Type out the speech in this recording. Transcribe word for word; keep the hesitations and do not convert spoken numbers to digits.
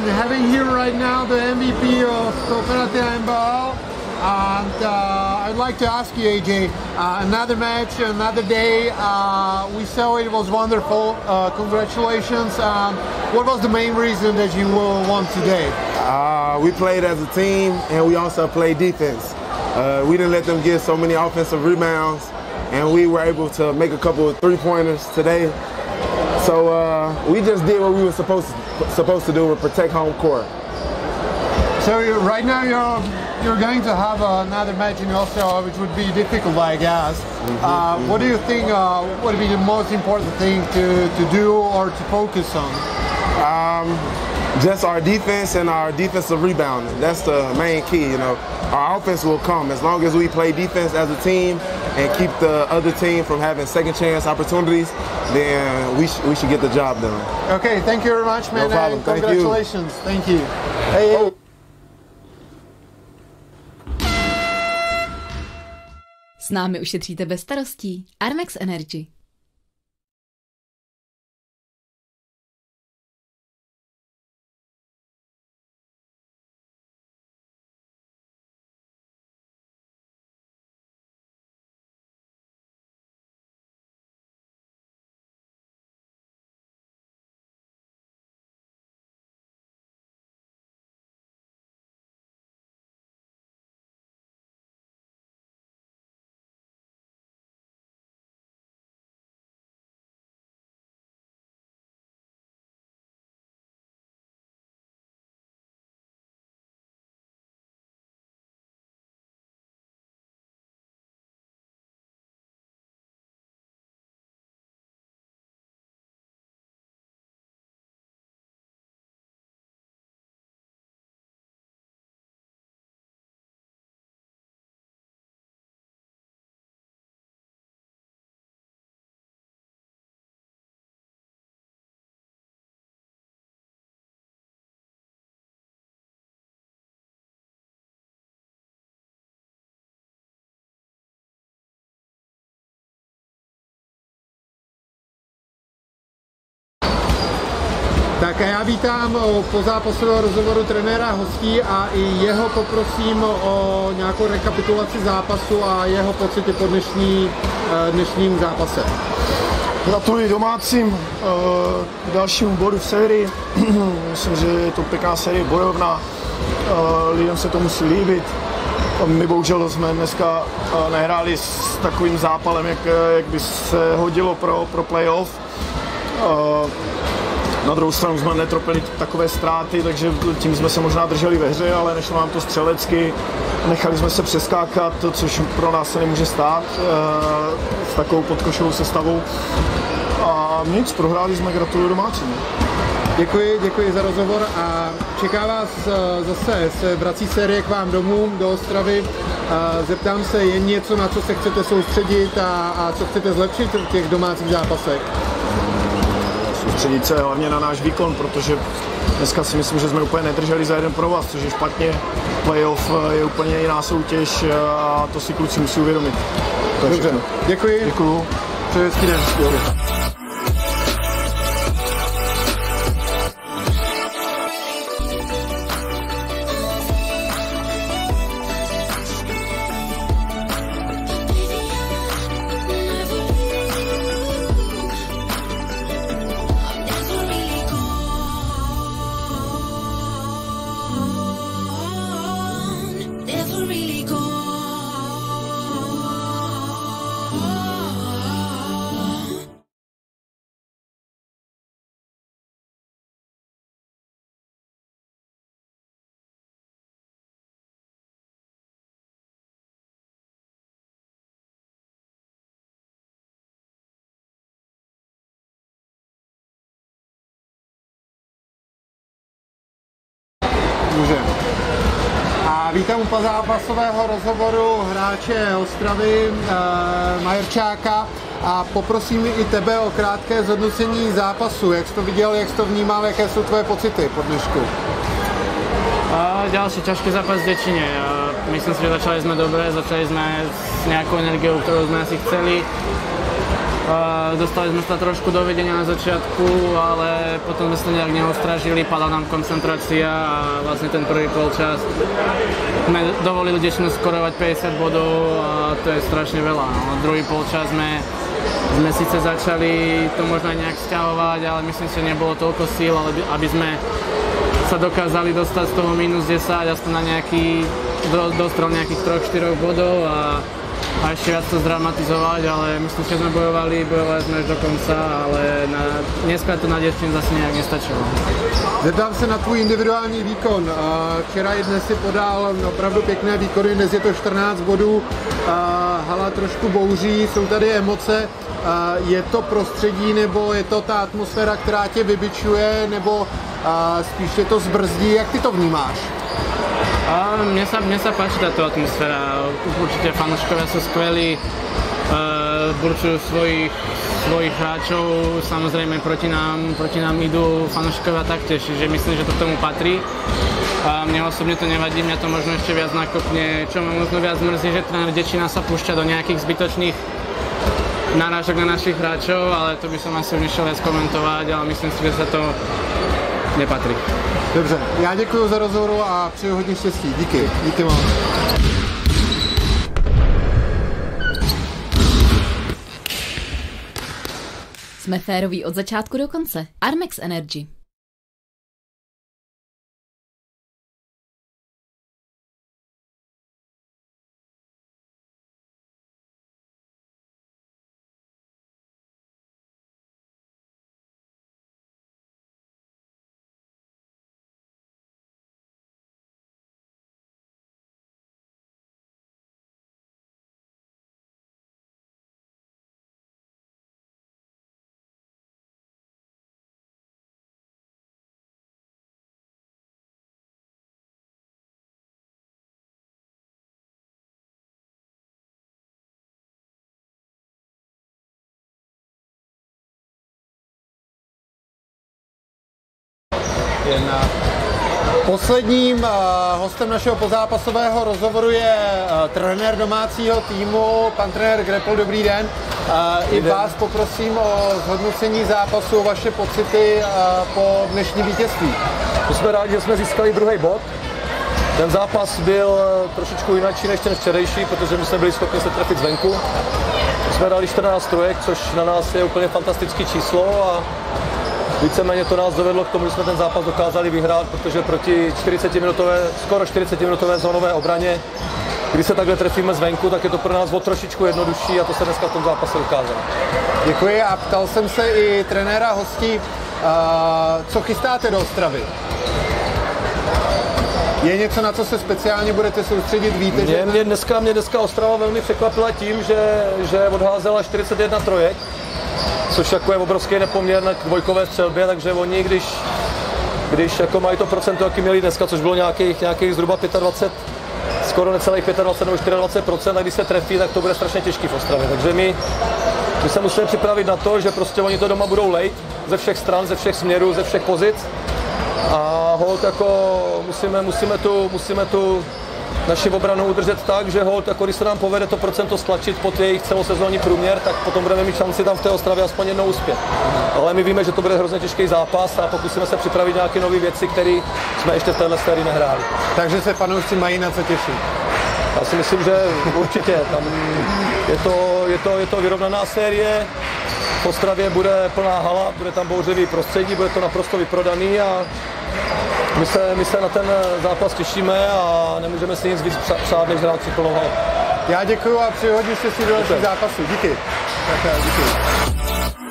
having here right now the M V P of Kooperativa N B L. And uh, I'd like to ask you, A J, uh, another match, another day. Uh, we saw it was wonderful. Uh, congratulations. Um, what was the main reason that you won today? Uh, we played as a team, and we also played defense. Uh, we didn't let them get so many offensive rebounds, and we were able to make a couple of three-pointers today. So uh, we just did what we were supposed to, supposed to do, and protect home court. So you're, right now you're you're going to have another match in Austria, which would be difficult, I guess. Mm-hmm, uh, mm-hmm. What do you think uh, would be the most important thing to, to do or to focus on? Um, just our defense and our defensive rebounding. That's the main key, you know. Our offense will come as long as we play defense as a team and keep the other team from having second chance opportunities, then we, sh we should get the job done. Okay, thank you very much, man. No problem. And congratulations. Thank you. Thank you. Hey, hey. S námi ušetříte bez starostí. Armex Energy. Tak a já vítám po zápasového rozhovoru trenéra hostí a i jeho poprosím o nějakou rekapitulaci zápasu a jeho pocity po dnešní, dnešním zápase. Gratuluji domácím k dalšímu bodu v sérii. Myslím, že je to pěkná série, bojovná. Lidem se to musí líbit. My bohužel jsme dneska nehráli s takovým zápalem, jak, jak by se hodilo pro, pro playoff. Na druhou stranu jsme netropili takové ztráty, takže tím jsme se možná drželi ve hře, ale nešlo nám to střelecky. Nechali jsme se přeskákat, což pro nás se nemůže stát s takovou podkošovou sestavou. A nic, prohráli jsme, gratuluju domácím. Děkuji, děkuji za rozhovor a čeká vás zase, se vrací série k vám domů do Ostravy. Zeptám se, je něco, na co se chcete soustředit a, a co chcete zlepšit v těch domácích zápasech? Soustředit se hlavně na náš výkon, protože dneska si myslím, že jsme úplně nedrželi za jeden provaz, což je špatně. Playoff je úplně jiná soutěž a to si kluci musí uvědomit. To je Dobře, všechno. Děkuji. Děkuju. Přeji hezký den. Může. A vítám u zápasového rozhovoru hráče Ostravy e, Majerčáka a poprosím i tebe o krátké zhodnocení zápasu. Jak jsi to viděl, jak jsi to vnímal, jaké jsou tvoje pocity po dnešku? Ďalší ťažký zápas v Děčíne. Myslím si, že začali sme dobre, začali sme s nejakou energiou, ktorú sme asi chceli. Dostali sme sa trošku do vedenia na začiatku, ale potom sme sa nejak neostražili, padla nám koncentrácia a vlastne ten prvý polčas sme dovolili Dečinu skorovať päťdesiat bodov a to je strašne veľa. No. Druhý polčas sme, sme síce začali to možno aj nejak sťahovať, ale myslím si, že nebolo toľko síl, aby sme sa dokázali dostať z toho mínus desať aspoň na nejaký, do, dostrel nejakých tri štyri bodov a a ešte viac to zdramatizovať, ale myslím, že sme bojovali, bojovali jsme až do konca, ale na, dneska to na Děčín zase nějak nestačilo. Zeptám se na tvůj individuální výkon. Včera i dnes si podal opravdu pěkné výkony, dnes je to čtrnáct bodů, hala trošku bouří, jsou tady emoce. Je to prostředí nebo je to ta atmosféra, která tě vybičuje, nebo spíš tě to zbrzdí? Jak ty to vnímáš? A mne sa, mne sa páči táto atmosféra, určite fanúškovia sú skvelí, uh, burčujú svojich, svojich hráčov, samozrejme proti nám, proti nám idú fanúškovia taktiež, čiže myslím, že to k tomu patrí. A mne osobne to nevadí, mňa to možno ešte viac nakopne, čo ma možno viac mrzí, že tréner Děčína sa púšťa do nejakých zbytočných narážok na našich hráčov, ale to by som asi nešiel viac komentovať, ale myslím si, že sa to nepatrí. Dobře, já děkuji za rozhovor a přeju hodně štěstí. Díky, díky moc. Jsme féroví od začátku do konce. Armex Energy. Jedna. Posledním uh, hostem našeho pozápasového rozhovoru je uh, trenér domácího týmu, pan trenér Grepl. Dobrý den. Uh, I vás poprosím o zhodnocení zápasu, o vaše pocity uh, po dnešní vítězství. My jsme rádi, že jsme získali druhý bod. Ten zápas byl trošičku jináčí než ten včerejší, protože my jsme byli schopni se trefit zvenku. My jsme dali čtrnáct trojek, což na nás je úplně fantastické číslo a víceméně to nás dovedlo k tomu, že jsme ten zápas dokázali vyhrát, protože proti čtyřicetiminutové, skoro čtyřicetiminutové zónové obraně, když se takhle trefíme zvenku, tak je to pro nás o trošičku jednodušší a to se dneska v tom zápase ukázalo. Děkuji a ptal jsem se i trenéra hostí, co chystáte do Ostravy? Je něco, na co se speciálně budete soustředit? Víte, mě, že... mě, dneska, mě dneska Ostrava velmi překvapila tím, že, že odházela čtyřicet jedna trojek, což jako je obrovský nepoměr na dvojkové střelbě, takže oni, když, když jako mají to procento, jaký měli dneska, což bylo nějakých, nějakých zhruba dvacet pět, skoro necelých dvacet pět nebo dvacet čtyři procent, a když se trefí, tak to bude strašně těžký v Ostravě. Takže my, my se musíme připravit na to, že prostě oni to doma budou lejt ze všech stran, ze všech směrů, ze všech pozic. A holt jako musíme, musíme, tu, musíme tu naši obranu udržet tak, že holt, jako když se nám povede to procento stlačit pod jejich celosezónní průměr, tak potom budeme mít šanci tam v té Ostravě aspoň jednou uspět. Ale my víme, že to bude hrozně těžký zápas a pokusíme se připravit nějaké nové věci, které jsme ještě v téhle sérii nehráli. Takže se fanoušci mají na co těšit. Já si myslím, že určitě. Tam je to, je to, je to vyrovnaná série. V Ostravě bude plná hala, bude tam bouřlivý prostředí, bude to naprosto vyprodaný a my se, my se na ten zápas těšíme a nemůžeme si nic víc přát, než hrát si plnou halu. Já děkuju a přeji hodně štěstí do dalších zápasů. Díky. Tak, díky.